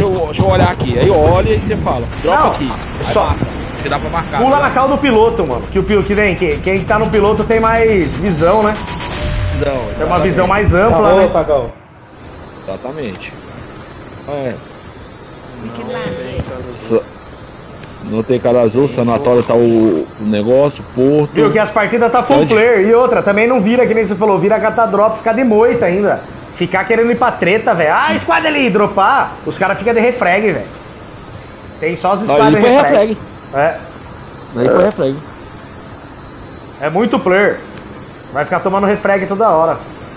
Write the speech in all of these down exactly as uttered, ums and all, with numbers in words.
deixa eu, deixa eu olhar aqui. Aí olha e você fala, dropa Não, aqui. Aí só- marca, que dá pra marcar. Pula né? na cal do piloto, mano. Que o piloto que vem, que, quem tá no piloto tem mais visão, né? Não, Tem uma visão mais Tá ampla, bom, né? Pagão. Exatamente. É. We can land here. Sa- Não tem cara azul, sanatório tá o, o negócio, porto. Viu que as partidas tá full Stand. player. E outra, também não vira, que nem você falou, vira catar drop, ficar de moita ainda. Ficar querendo ir pra treta, velho. Ah, squad ali, dropar. Os caras ficam de refrag, velho. Tem só os squad Aí de foi refrag. refrag. É, Aí foi refrag. é muito player. Vai ficar tomando refrag toda hora.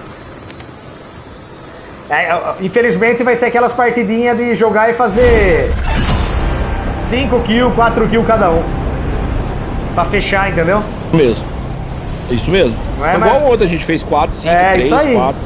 É, infelizmente vai ser aquelas partidinhas de jogar e fazer cinco kills, quatro kills cada um. Pra fechar, entendeu? Isso mesmo. Isso mesmo. Não é, Foi igual mas- ontem, a gente fez quatro, cinco, É, três, isso aí. quatro.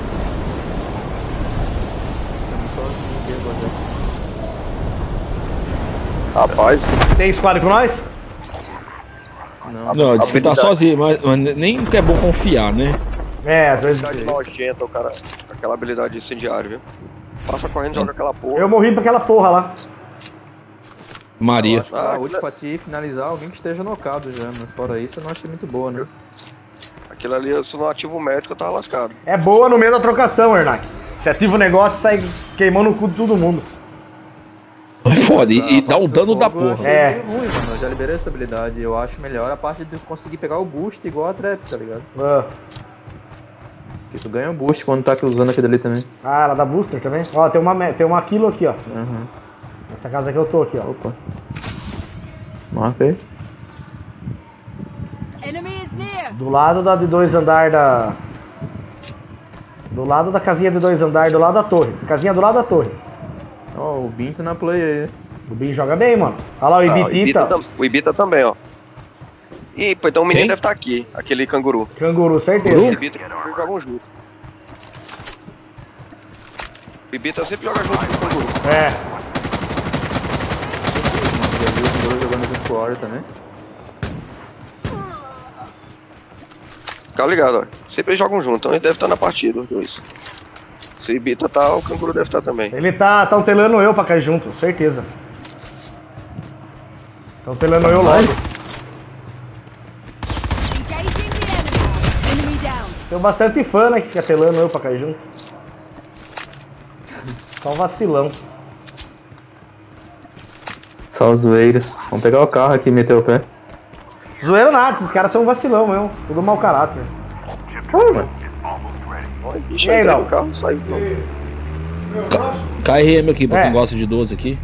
Rapaz, Tem squad com nós? Não. Não, disse que tá habilidade. sozinho, mas, mas nem que é bom confiar, né? É, às vezes. habilidade nojenta, o cara, com aquela habilidade de incendiário, viu? Passa correndo, joga aquela porra. Eu morri pra aquela porra lá. Maria. Acho que a ult pra ti finalizar alguém que esteja nocado já, mas fora isso eu não achei muito boa, né? Aquilo ali, se não ativa o médico, eu tava lascado. É boa no meio da trocação, Ernak. Você ativa o negócio e sai queimando o cu de todo mundo. É foda, e, e A dá um parte do dano da fogo eu porra. achei É. meio ruim, mano. Eu já liberei essa habilidade. Eu acho melhor a parte de conseguir pegar o boost igual a trap, tá ligado? Ah, Porque tu ganha um boost quando tá usando aquele ali também. Ah, ela dá booster também? Ó, tem uma, me- tem uma quilo aqui, ó. Uhum. Nessa casa que eu tô aqui, ó. Opa. Marca aí. Enemy is near. Do lado da de dois andar da. Do lado da casinha de dois andar, do lado da torre. Casinha do lado da torre. Ó, o Binto na play aí. O Bin joga bem, mano. Olha lá o Ah, o, Ibita, Ibitita. tam- o Ibita também, ó. Ih, pô, então o menino Quem? deve estar aqui, aquele canguru. Canguru, Esse certeza. Ibita e o canguru jogam junto. O Ibita sempre joga junto com o canguru. É. Já viu os dois jogando junto com o Warrior também? Fica ligado, ó. Sempre eles jogam junto, então ele deve estar na partida, os dois. Se o Ibita tá, o canguru deve estar também. Ele tá tautelando eu pra cair junto, certeza. Tautelando eu logo. Engaging the enemy. Enemy down. Tem bastante fã, né, que fica telando eu pra cair junto. Só um vacilão. Só os zoeiros. Vamos pegar o carro aqui e meter o pé. Zoeira nada, esses caras são um vacilão mesmo. Tudo mau caráter. Olha, o bicho E aí, entrou não? no carro e saiu. Não. K R M aqui, pra É. quem gosta de doze aqui.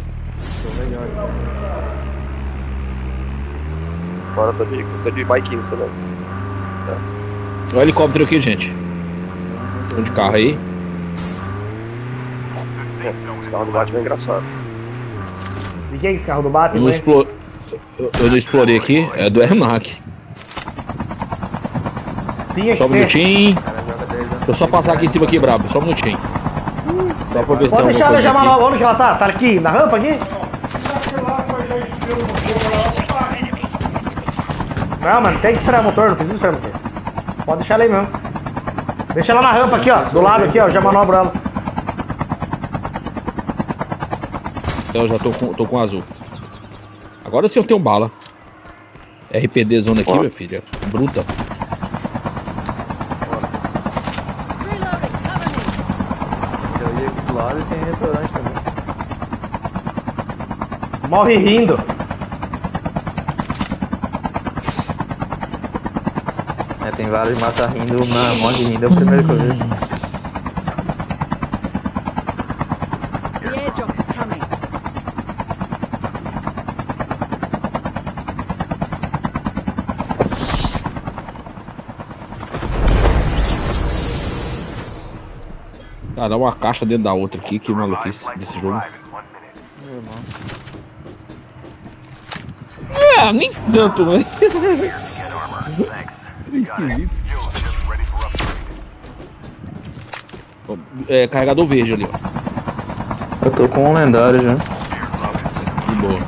Agora tô de, tô de bikings também. Nossa. Olha o helicóptero aqui, gente. Tô de carro aí. É, esse carro do Batman é engraçado. E quem é esse carro do Eu Batman? não, hein? explo... eu, eu não explorei aqui, é do Ernak. Tinha que Só um ser. minutinho. Cara, joga dez anos. Deixa eu só passar aqui em cima aqui, brabo. Só um minutinho. Só pra ver se Pode tem deixar ela alguma já coisa mal. aqui. Onde que ela tá? Tá aqui? Na rampa aqui? Não, mano, tem que estourar motor, não precisa estourar motor. Pode deixar ela aí mesmo. Deixa ela na rampa aqui, ó. Do lado aqui, ó. Já manobro ela. Eu já tô com, tô com azul. Agora sim eu tenho bala. R P D zona aqui, Ó. minha filha. Bruta. Reloading. Cover me. Eu ia aqui do lado e tem restaurante também. Morre rindo. É, tem vários mata rindo, na morte rindo é o primeiro que eu vejo. The airdrop is coming. Cara, uma caixa dentro da outra aqui, que maluquice desse jogo. Meu irmão. É, nem tanto, né? É esquisito. Ó, É, carregador verde ali, ó. Eu tô com um lendário já. De boa.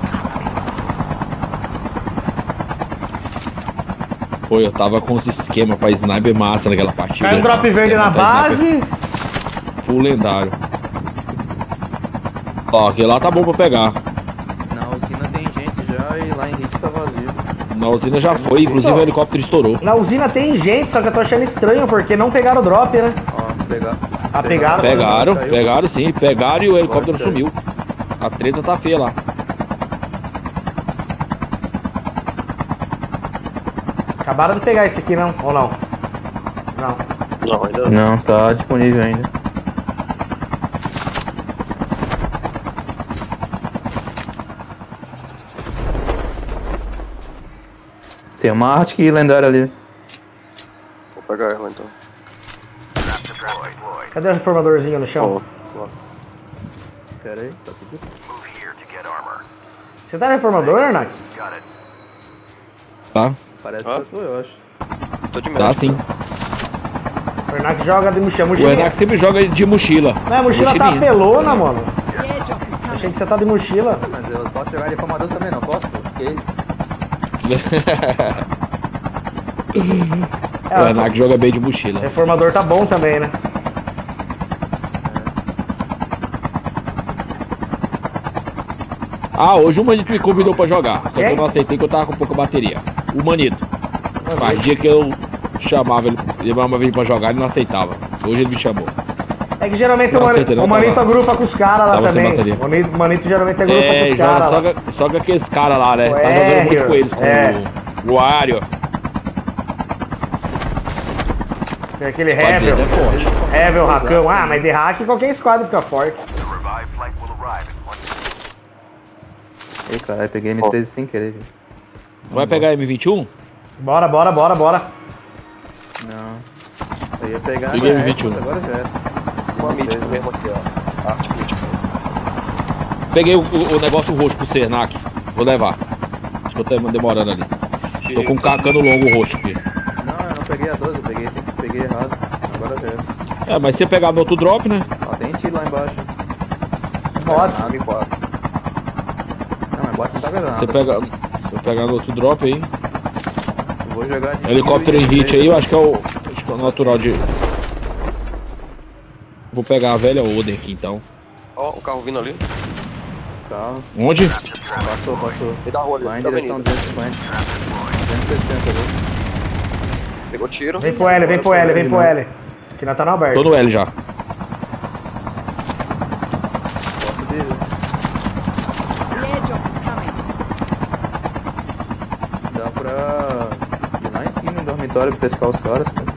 Pô, eu tava com esse esquema pra sniper massa naquela partida. Cai um drop verde na Levantar sniper base. Full lendário. Ó, aquele lá tá bom pra pegar. Na usina tem gente já e lá em Hit tá vazio. Na usina já foi, inclusive o helicóptero estourou. Na usina tem gente, só que eu tô achando estranho, porque não pegaram o drop, né? Ó, pegar. Ah, pegaram? Pegaram, Caiu. pegaram sim, pegaram e o helicóptero Agora sumiu. A treta tá feia lá. Acabaram de pegar esse aqui, não? Ou não? Não. Não, ainda não. Não, tá disponível ainda. Tem uma Arctic lendária ali. Vou pegar ela então. Cadê o reformadorzinho no chão? Ó, Pera aí, só pediu. Você tá reformador, Arnak? Tá? Parece Ah. que foi, eu acho. tô de médico. Tá sim. O Arnak joga de mochila. O Mochilinha. Enac sempre joga de mochila. Não, a mochila tá Mochilinha. pelona, mano. The airdrop is Achei coming. que você tá de mochila. Mas eu posso jogar de formador também, não posso? Que isso? É, O Enac joga bem de mochila. o reformador tá bom também, né? Ah, hoje o Manito me convidou pra jogar. Só que Quem? eu não aceitei que eu tava com pouca bateria. O Manito. Uma Faz vez. dia que eu chamava ele, levava uma vez pra jogar, ele não aceitava. Hoje ele me chamou. É que geralmente Não o, mani, aceitei, não, o Manito tava- agrupa com os caras lá tava sem também. bateria. O Manito, o Manito geralmente agrupa com É, os joga caras só, lá. com- só com aqueles caras lá, né? O Tá jogando muito Hélio, com eles, com é. o, o Ario. Tem aquele Pode Hevel. dizer, é forte. Hevel, Racão. Ah, mas de hack qualquer squad fica forte. Ei, caralho, peguei M treze sem querer, viu? Vai pegar M vinte e um? Bora, bora, bora, bora. Não. Eu ia pegar Peguei na M vinte e um. Xbox, agora já era. Uma mítica mesmo aqui, ó. Arte mítica. Peguei o, o- o negócio roxo pro Cernac. Vou levar. Acho que eu tô demorando ali. Tô com um cacano longo roxo aqui. Não, eu não peguei a doze, eu peguei sempre peguei errado. Agora já era. É, mas se você pegar no outro drop, né? Ó, tem tiro lá embaixo. Bora. Granada. Água e quatro. Não, mas bota muita granada. Você pega. Se eu pegar no outro drop aí. Eu vou jogar de Helicóptero em tiro e hit aí, três. eu acho que é o. Acho que é o natural de. Vou pegar a velha Oden aqui então. Ó, o carro vindo ali. Carro. Onde? Passou, passou. Me dá a rua ali, Lá em da direção avenida. duzentos e cinquenta. duzentos e sessenta, viu? Pegou tiro. Vem pro L, vem pro L, vem pro L. Que nós tá no aberto. Tô no L já. Posso subir, viu? The airdrop is coming. Dá pra ir lá em cima no dormitório pra pescar os caras, cara.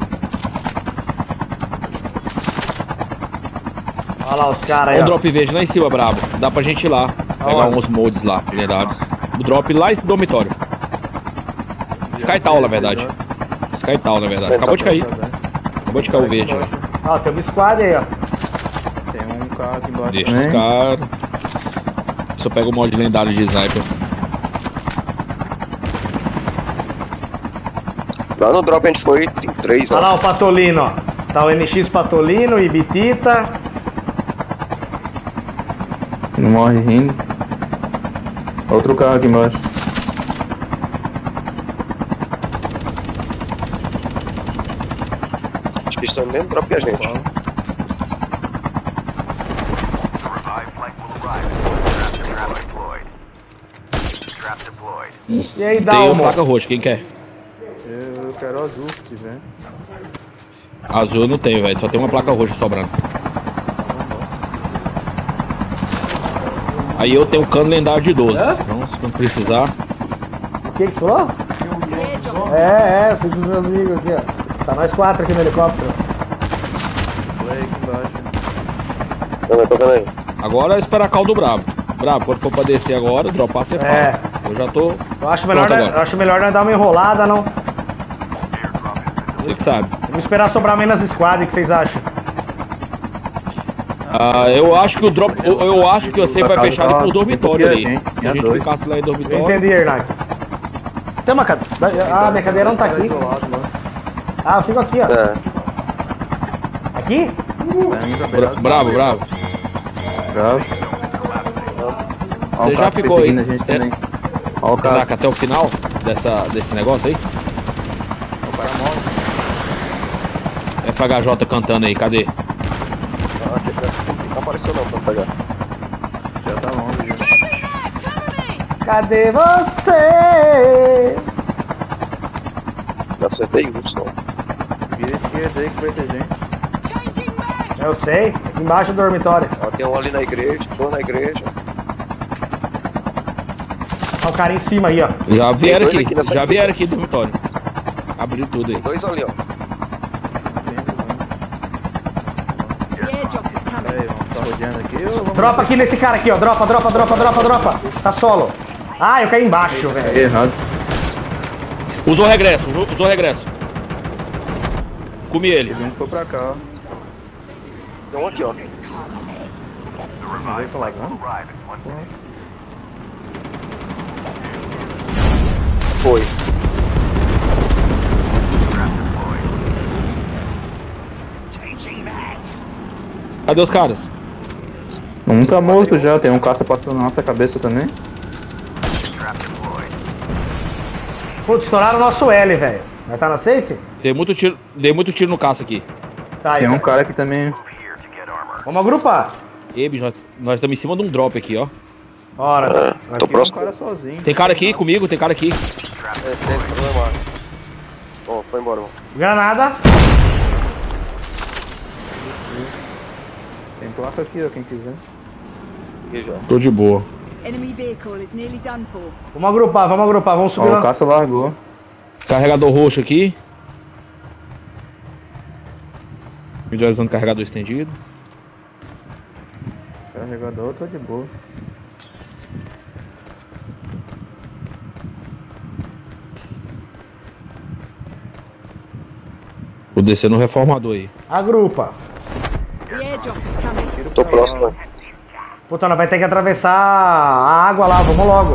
Olha lá os caras Olha aí, o ó. drop verde lá em cima, brabo. Dá pra gente ir lá. Pegar Aonde? uns moldes lá, lendários. O drop lá em dormitório. Sky Town, na verdade. Sky Town, na verdade. Acabou de cair. Acabou de cair o verde. ó. Ó, tem um squad aí, ó. Tem um carro aqui embaixo Deixa os também. caras. Só pega o mod lendário de sniper. Lá no drop a gente foi, tem três, Olha ó. lá o Patolino, ó. Tá o N X Patolino, Ibitita. Não morre rindo. Outro carro aqui embaixo. Acho que estão no mesmo drop que a gente. E aí, Tem uma Dalmo? placa roxa, quem quer? Eu quero azul se tiver. Azul eu não tenho, velho. Só tem uma placa roxa sobrando. Aí eu tenho um cano lendário de doze. Então, se não precisar. O que que você falou? The airdrop is É, é, eu fui com os meus amigos aqui, ó. Tá nós quatro aqui no helicóptero. Play aqui embaixo. Tô vendo, tô vendo aí. Agora é esperar caldo brabo. Brabo, quando for pra descer agora, dropar você É. fala. Eu já tô. Eu acho melhor, Pronto, nós, agora. eu acho melhor nós dar uma enrolada, não? Você que sabe. Vamos esperar sobrar menos squad, o que vocês acham? Ah, eu acho que o drop. Eu, eu acho que você vai fechar ali pro dormitório ali. Gente, Se a tinha gente dois. ficasse lá em Eu dormitório. entendi, Hernak. Tem uma cadeira. Ah, minha cadeira não tá aqui. Isolado, lá. Ah, eu fico aqui, ó. É. Aqui? Pra mim tá Bra- beirado. bravo, bravo. Bravo. Ó, Você o já carro ficou perseguindo aí? a gente É. também. Ó o Caraca, carro. até o final dessa, desse negócio aí? O cara morre. F H J cantando aí, cadê? Ah, aqui nessa aqui não apareceu não pra pegar. Cadê você? Já acertei um só. Vira esquerda aí que vai ter gente. Changing mag! Eu sei, aqui embaixo do dormitório. Ó, tem um ali na igreja, dois na igreja. Olha o cara em cima aí, ó. Já vieram dois aqui, aqui nessa já aqui. vieram aqui do dormitório. Abriu tudo aí. Dois ali, ó. The airdrop is coming. Aí, vamos tá rodeando aqui ou vamos... Dropa aqui nesse cara aqui, ó. Dropa, dropa, dropa, dropa, dropa. Tá solo. Ah, eu caí embaixo, velho. Errado. Usou regresso, usou, usou regresso. Comi ele. Teve um que foi pra cá, ó. Tem um aqui, ó. Não veio falar, não? Foi. Cadê os caras? Um tá morto já, tem um caça passando na nossa cabeça também. Putz, estouraram o nosso L, velho. Vai tá na safe? Dei muito tiro, dei muito tiro no caça aqui. Tá aí. Tem um cara. cara aqui também. Vamos agrupar. Ei, bicho, nós- nós estamos em cima de um drop aqui, ó. Ora. É, tô Aqui é um próximo. cara sozinho. Tem cara aqui comigo, tem cara aqui. É, tem, não é mais. Ó, foi embora, mano. Granada. Tem placa aqui, ó, quem quiser. Aqui já. Tô de boa. Enemy vehicle is nearly done for. Vamos agrupar, vamos agrupar. Vamos subir Ó, o lá. caça largou. Carregador roxo aqui. Visualizando carregador estendido. Carregador, tô de boa. Vou descer no reformador aí. Agrupa. The airdrop is coming. Tiro Tô pra próximo, lá. né? Puta, nós vai ter que atravessar a água lá. Vamos logo.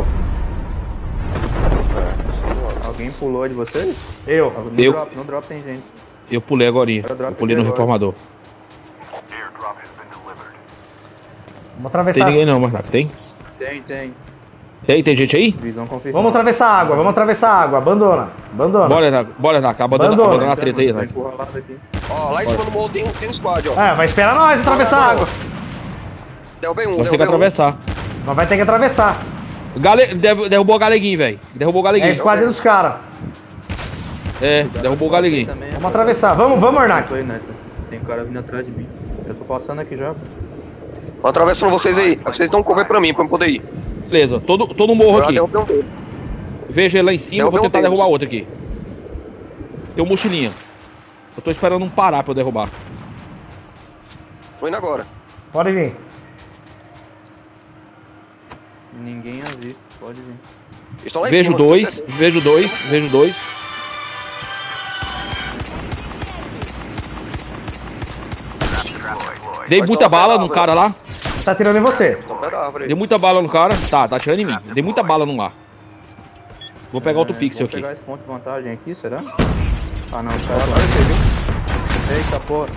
Alguém pulou de vocês? Eu. No Eu. drop, no drop tem gente. Eu pulei agora. Era drop Eu pulei no agora. reformador. Vamos atravessar. Tem ninguém não, Marnac. Tem? Tem, tem. Tem, tem gente aí? Visão confirmada. Vamos atravessar a água, vamos atravessar a água. Abandona. Abandona. Bora, Renac. Bora, Renac. Abandona, Abandona. abandona a treta aí, Vai Renac. empurrar lá daqui. Ó, lá em cima do morro tem um, tem um squad, ó. É, vai esperar nós atravessar a água. Derrubei um, Nós temos que derrubei um. atravessar. Nós vai ter que atravessar. Gale... derru- Derrubou o galeguinho, velho. Derrubou o É a galeguinho. squad dos caras. É, derrubou o galeguinho. Também, Vamos atravessar. Vamos, vamos, Arnak. Foi, né? Tem cara vindo atrás de mim. Eu tô passando aqui já. Tô atravessando vocês aí. Vocês dão um cover pra mim, pra eu poder ir. Beleza, todo, todo morro Eu já aqui. derrubei um dele. Veja ele lá em cima, Derrubei vou um tentar deles. derrubar outro aqui. Tem um mochilinha. Eu tô esperando um parar pra eu derrubar. Tô indo agora. Pode vir. Ninguém a visto, pode vir. Eles estão lá em Vejo cima. tenho dois, certeza. vejo dois, vejo dois. Dei Vai muita tomar bala pela no árvore. cara lá. Tá atirando em você. Estão perto da árvore aí. Dei muita bala no cara. Tá, tá atirando em mim. Dei muita bala no ar. Vou pegar outro É, pixel vou aqui. pegar esse ponto de vantagem aqui, será? Ah não, os Vou caras atravessar, viu? Eita porra.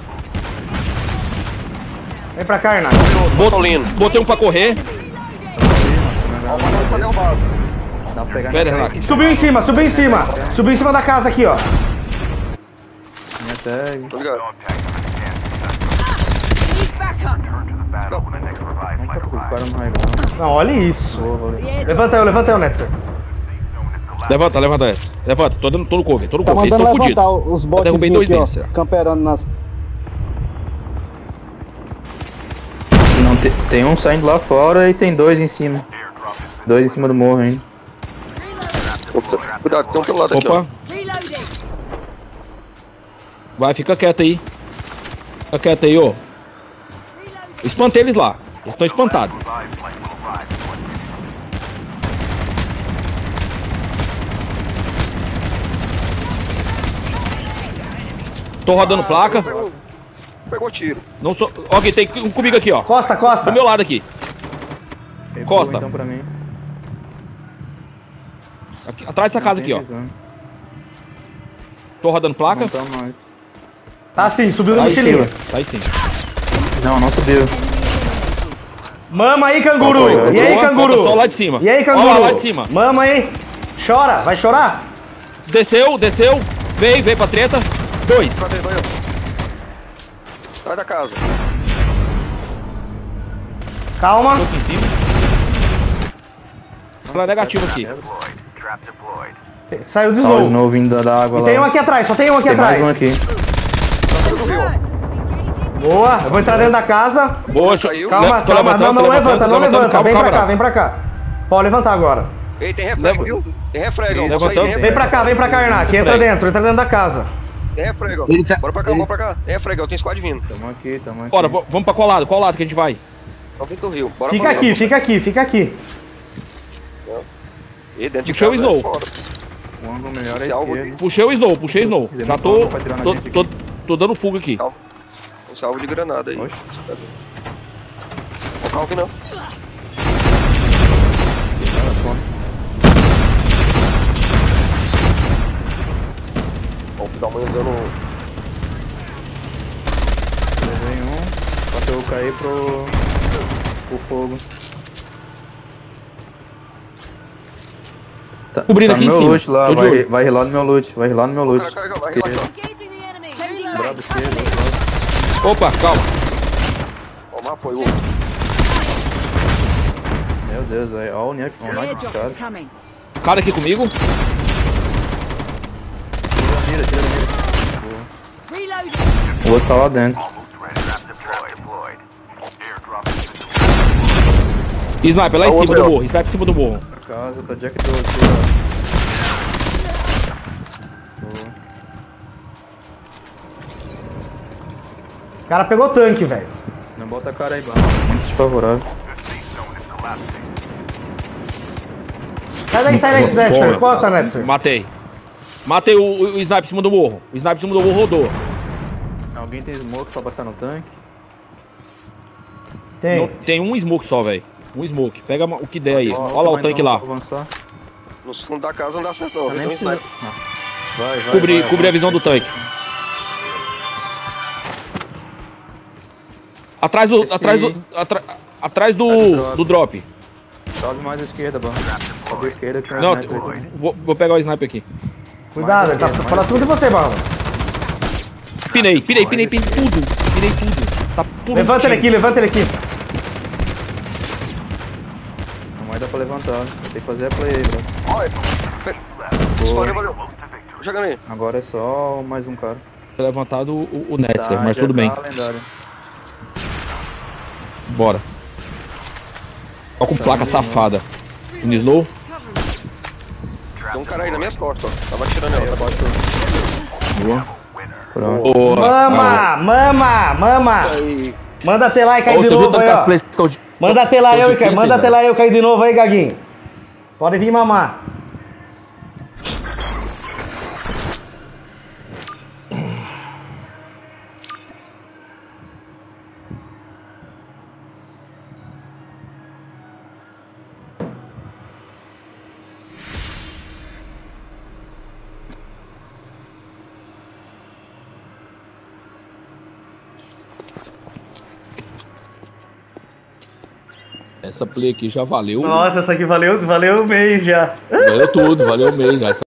Vem pra cá, Arnak. Botolino. Botei um pra correr. Ó, o vagabundo tá derrubado. Dá pra pegar Pera, minha Renato. tag. Subiu em cima, subiu em cima. Subiu em cima da casa aqui, ó. Minha tag. Tô ligado. Need backup. Nunca fui, o cara não arregou. Não, olha isso. Porra, The airdrop. Levanta eu, levanta eu, Netzer. Levanta, levanta essa. Levanta, tô dando todo cover, todo Tá cover. Eles mandando estão levantar fodidos. os Eu bots derrubei dois aqui, ó, deles, será? camperando nas... Não, tem, tem um saindo lá fora e tem dois em cima. Dois em cima do morro ainda. Opa, cuidado, tem um pelo lado aqui, ó. Opa, Reloading. vai, fica quieto aí. Fica quieto aí, ô. Espantei eles lá. Eles estão espantados. Tô rodando Ah, placa. Pegou, pegou tiro. Não sou. Ok, tem um comigo aqui, ó. Costa, costa. Do meu lado aqui. Recua, Costa. então pra mim. Aqui, atrás dessa casa Não aqui, tem ó. visão. Tô rodando placa. Não tá mais. Tá sim, subiu no Tá aí mochilinho. sim. Tá aí sim. Não, não subiu. Mama aí, canguru. Controle, E aí, Boa, canguru? falta só lá de cima. E aí, Ó canguru? lá, lá de cima. Mama aí. Chora, vai chorar? Desceu, desceu. Veio, veio pra treta. Dois. Cadê, dois? Atrás da casa. Calma. Outro em cima. Ela é negativa aqui. Saiu de Ó, o snow. Snow vindo da- da água E lá. tem um aqui atrás, só tem um aqui Tem atrás. mais um aqui. Tá do rio. Boa, eu vou entrar dentro da casa. Boa, Caiu. Calma, tô calma, levantando, não, não tô levanta, levantando, não tô levantando, levanta. calma, Vem pra calma, cá, vem pra cá. Pode levantar agora. Ei, tem refreg, Leva- viu? Tem refreg, ó. Vou Levantando. sair, tem refreg. Vem pra cá, vem pra cá, Ernak. Entra Refreg. dentro, entra dentro da casa. Tem refreg, ó. Ele tá- Bora pra cá, ele- bora pra cá. Tem refreg, ó. Tem squad vindo. Tamo aqui, tamo aqui. Bora, vo- vamos pra qual lado? Qual lado que a gente vai? Tá vindo do rio. Bora Fica pra aqui, lá. fica aqui, fica aqui. E dentro de Puxei o casa, Snow. é fora. O ângulo melhor é Esse alvo esquerdo. Puxei o Snow, puxei o Snow. Ele Já não tô, pra tirar na tô, gente tô, aqui. tô dando fuga aqui. Calma. Tem salvo de granada aí. Oxe. Não calma que não. Vamos dar uma usando. Levei um. Só que eu caí pro. pro fogo. Tá, Cobrindo tá aqui no em meu cima. loot lá, Tô de vai, olho. vai rilar no meu loot, vai rilar no meu loot. Cara, cara, vai relaxar. Engaging the enemy. Changing Bravo back. esquerdo, Cover me. bravo. Opa, calma. Vamos lá, foi o outro. Meu Deus, velho. Olha o Nick, The o Nick, airdrop cara. is coming. Cara aqui comigo. Tira a mira, tira a mira. Reloading. O outro tá lá dentro. Sniper lá Tá em cima outro do aí, ó. morro. Sniper em cima do morro. Casa, tá Jack do aqui, ó. Boa. O cara pegou tanque, velho. Não bota a cara aí, mano. Muito desfavorável. Sai daí, sai daí, Netzer. Costa, Netzer. Matei. Matei o, o, o Sniper em cima do morro. O Sniper em cima do morro rodou. Alguém tem smoke pra passar no tanque? Não, Tem. tem um smoke só, velho. Um smoke. Pega o que der aí. Ó, Olha lá o Mas tanque não lá. vou avançar. Nos fundos da casa não dá certo, não. Eu Tem nem um precisa- sniper. Não. Vai, vai, Cobri, vai, cobri a vai. visão do tanque. Atrás do. Esse- Atrás do. atra- atrás do. drop. do drop. Sobe mais à esquerda, Ban. Sobe à esquerda que tem Não, sniper aqui. vou, vou pegar o sniper aqui. Cuidado, ele tá Mais próximo de você, Barro. Pinei, pinei, pinei, pinei tudo. Pinei tudo. Tá tudo. Levanta ele aqui, levanta ele aqui. Não vai dar pra levantar. Vai ter que fazer a play aí, bro. Olha. História, valeu. Tô chegando aí. Agora é só mais um cara. Ter levantado o, o Netzer, Tá, mas já tudo bem. tá lendário. Bora. Ó com placa safada. Um slow. Cover me. Tem um cara aí nas minhas costas, ó. Tava atirando ela. Boa. Pronto. Boa. Mama, mama, mama. Aí. Manda ter lá e Ô, cair de você viu novo tanto aí, que as ó. plays estão de- Manda ter lá tão eu e cair. difíceis, Manda ter velho? lá eu cair de novo aí, Gaguinho. Pode vir mamar. Essa play aqui já valeu. Nossa, essa aqui valeu, valeu o mês já. Valeu tudo, valeu mesmo. Essa